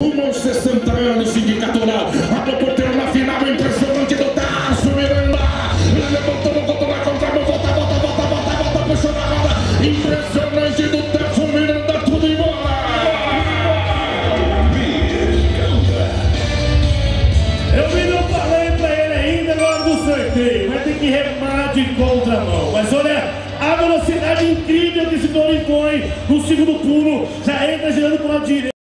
Rumo aos 60 anos, sindicatura. Abre o porteiro na final, impressionante do Tasso Miranda. Levantou no contra na contramão, volta, puxou na roda. Impressionante do Tasso Miranda, tudo em bola. Eu não falei pra ele ainda na hora do sorteio, vai ter que remar de contramão. Mas olha a velocidade incrível que esse Touro impõe no segundo pulo, já entra girando para a direita.